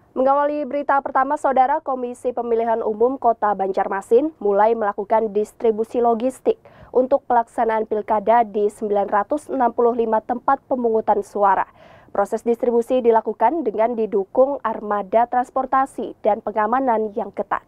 Mengawali berita pertama, Saudara, Komisi Pemilihan Umum Kota Banjarmasin mulai melakukan distribusi logistik untuk pelaksanaan pilkada di 965 tempat pemungutan suara. Proses distribusi dilakukan dengan didukung armada transportasi dan pengamanan yang ketat.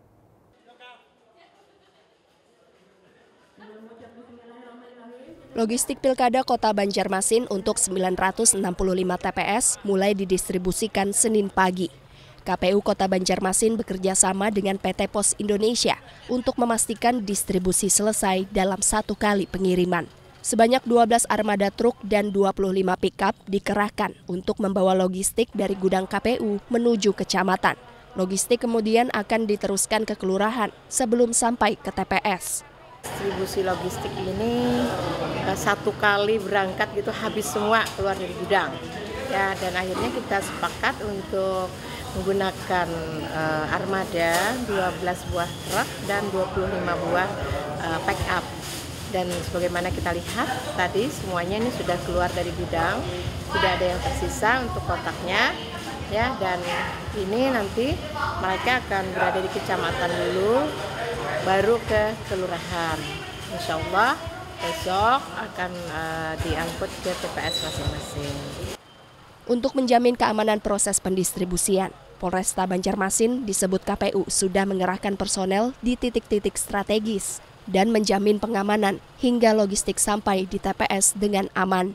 Logistik Pilkada Kota Banjarmasin untuk 965 TPS mulai didistribusikan Senin pagi. KPU Kota Banjarmasin bekerja sama dengan PT Pos Indonesia untuk memastikan distribusi selesai dalam satu kali pengiriman. Sebanyak 12 armada truk dan 25 pickup dikerahkan untuk membawa logistik dari gudang KPU menuju kecamatan. Logistik kemudian akan diteruskan ke kelurahan sebelum sampai ke TPS. Distribusi logistik ini satu kali berangkat gitu habis semua keluar dari gudang. Ya, dan akhirnya kita sepakat untuk menggunakan armada 12 buah truk dan 25 buah pick up. Dan sebagaimana kita lihat tadi semuanya ini sudah keluar dari gudang, tidak ada yang tersisa untuk kotaknya. Ya, dan ini nanti mereka akan berada di kecamatan dulu, baru ke kelurahan. Insya Allah besok akan diangkut ke TPS masing-masing. Untuk menjamin keamanan proses pendistribusian, Polresta Banjarmasin disebut KPU sudah mengerahkan personel di titik-titik strategis dan menjamin pengamanan hingga logistik sampai di TPS dengan aman.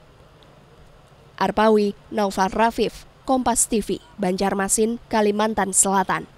Arpawi, Naufal Rafif, Kompas TV, Banjarmasin, Kalimantan Selatan.